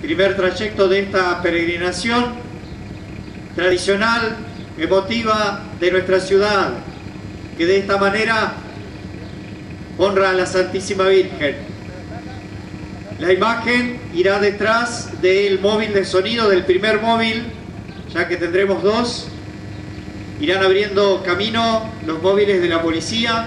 primer trayecto de esta peregrinación tradicional, emotiva de nuestra ciudad, que de esta manera honra a la Santísima Virgen. La imagen irá detrás del móvil de sonido, del primer móvil, ya que tendremos dos. Irán abriendo camino los móviles de la policía.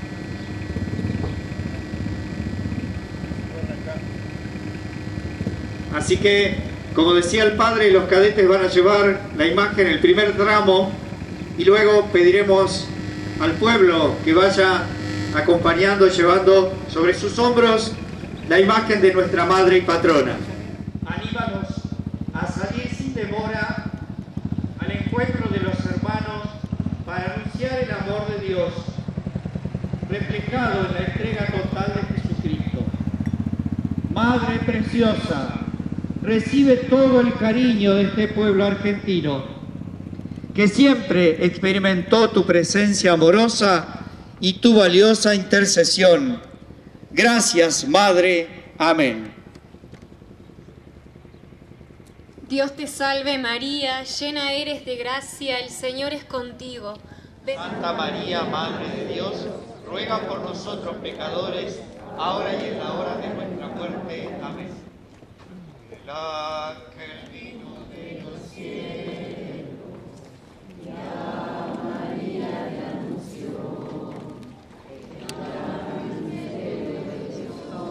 Así que, como decía el padre, los cadetes van a llevar la imagen, el primer tramo, y luego pediremos al pueblo que vaya acompañando, llevando sobre sus hombros la imagen de nuestra madre y patrona. Anímanos a salir sin demora al encuentro de los hermanos para anunciar el amor de Dios, reflejado en la entrega total de Jesucristo. Madre preciosa, recibe todo el cariño de este pueblo argentino, que siempre experimentó tu presencia amorosa y tu valiosa intercesión. Gracias, Madre. Amén. Dios te salve María, llena eres de gracia, el Señor es contigo. Santa María, Madre de Dios, ruega por nosotros pecadores, ahora y en la hora de nuestra muerte. Amén. El ángel vino de los cielos, y a María le anunció, que grande de Dios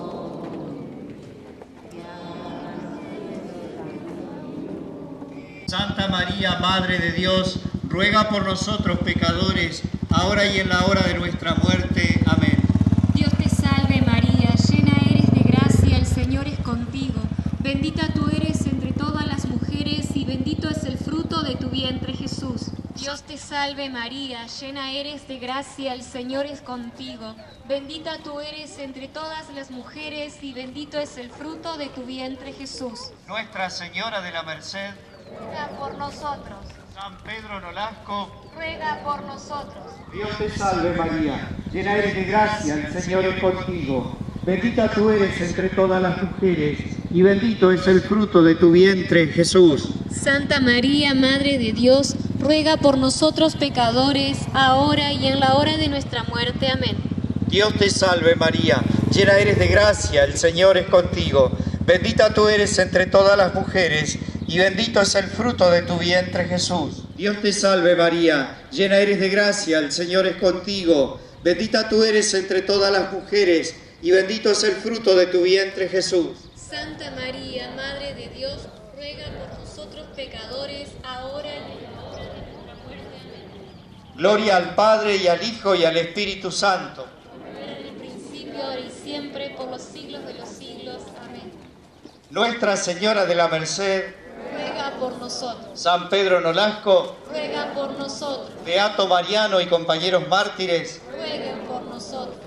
soy. Santa María, Madre de Dios, ruega por nosotros pecadores, ahora y en la hora de nuestra muerte. Amén. Dios te salve María, llena eres de gracia, el Señor es contigo. Bendita tú eres entre todas las mujeres y bendito es el fruto de tu vientre Jesús. Dios te salve María, llena eres de gracia, el Señor es contigo. Bendita tú eres entre todas las mujeres y bendito es el fruto de tu vientre Jesús. Nuestra Señora de la Merced, ruega por nosotros. San Pedro Nolasco, ruega por nosotros. Dios te salve María, llena eres de gracia, el Señor es contigo. Bendita tú eres entre todas las mujeres, y bendito es el fruto de tu vientre, Jesús. Santa María, Madre de Dios, ruega por nosotros pecadores, ahora y en la hora de nuestra muerte. Amén. Dios te salve María, llena eres de gracia, el Señor es contigo. Bendita tú eres entre todas las mujeres, y bendito es el fruto de tu vientre, Jesús. Dios te salve María, llena eres de gracia, el Señor es contigo. Bendita tú eres entre todas las mujeres, y bendito es el fruto de tu vientre, Jesús. Santa María, Madre de Dios, ruega por nosotros pecadores, ahora y en la hora de nuestra muerte. Amén. Gloria al Padre, y al Hijo, y al Espíritu Santo. Como era en el principio, ahora y siempre, por los siglos de los siglos. Amén. Nuestra Señora de la Merced, ruega por nosotros. San Pedro Nolasco, ruega por nosotros. Beato Mariano y compañeros mártires, rueguen por nosotros.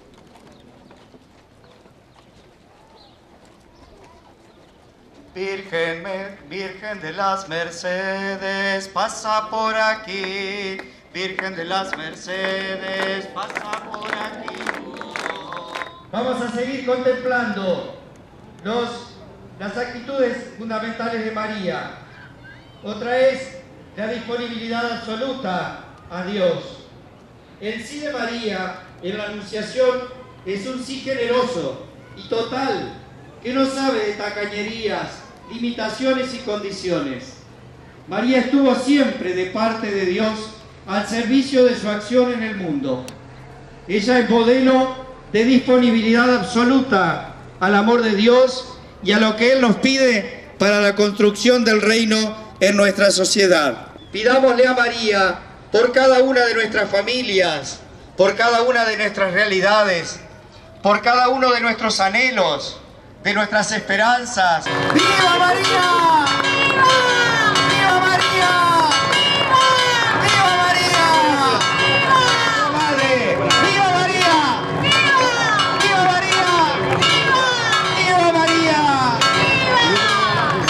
Virgen de las Mercedes, pasa por aquí. Virgen de las Mercedes, pasa por aquí. Vamos a seguir contemplando las actitudes fundamentales de María. Otra es la disponibilidad absoluta a Dios. El sí de María en la Anunciación es un sí generoso y total, que no sabe de tacañerías, limitaciones y condiciones. María estuvo siempre de parte de Dios al servicio de su acción en el mundo. Ella es modelo de disponibilidad absoluta al amor de Dios y a lo que Él nos pide para la construcción del reino en nuestra sociedad. Pidámosle a María por cada una de nuestras familias, por cada una de nuestras realidades, por cada uno de nuestros anhelos, de nuestras esperanzas. ¡Viva María! ¡Viva! ¡Viva María! ¡Viva! ¡Viva María! ¡Viva Madre! ¡Viva María! ¡Viva! ¡Viva María! ¡Viva! ¡Viva María!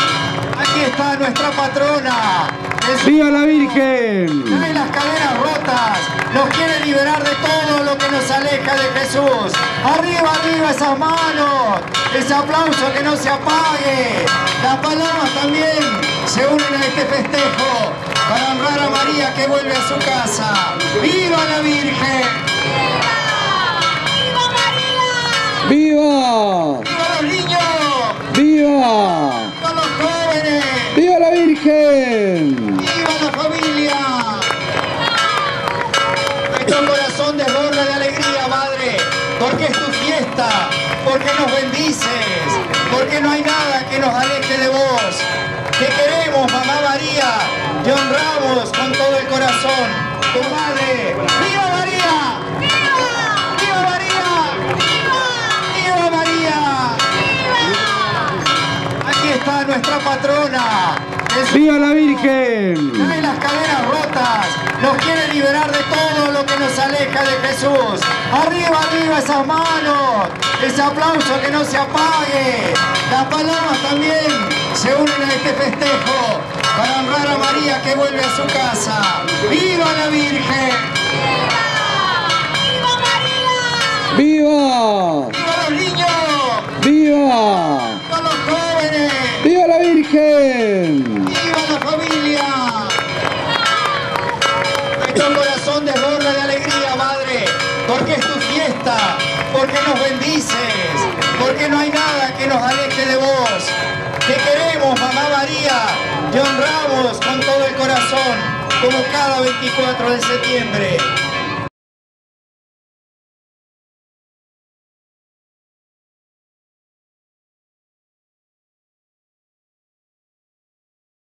¡Viva! Aquí está nuestra patrona. ¡Viva la Virgen! Trae las cadenas rotas. rotas, nos quiere liberar de todo lo que nos aleja de Jesús. Arriba, arriba esas manos, ese aplauso que no se apague. Las palomas también se unen a este festejo para honrar a María que vuelve a su casa. ¡Viva la Virgen! ¡Viva María! ¡Viva! ¡Viva los niños! ¡Viva! ¡Viva los jóvenes! ¡Viva la Virgen! ¡Viva la familia! Nuestro corazón desborda de alegría, Madre, porque es tu fiesta, porque nos bendices, porque no hay nada que nos aleje de vos. Te queremos, Mamá María, te honramos con todo el corazón, tu Madre. ¡Viva María! ¡Viva! ¡Viva María! ¡Viva! ¡Viva María! ¡Viva! Aquí está nuestra patrona. ¡Viva la Virgen! Trae las cadenas rotas, nos quiere liberar de todo lo que nos aleja de Jesús. Arriba, arriba esas manos, ese aplauso que no se apague. Las palomas también se unen a este festejo para honrar a María que vuelve a su casa. ¡Viva la Virgen! ¡Viva María! ¡Viva! ¡Viva los niños! ¡Viva! ¡Viva los jóvenes! ¡Viva la Virgen! ¡Viva la familia! Nuestro corazón desborda de alegría, Madre, porque es tu fiesta, porque nos bendices, porque no hay nada que nos aleje de vos. Te queremos, Mamá María, te honramos con todo el corazón, como cada 24 de septiembre.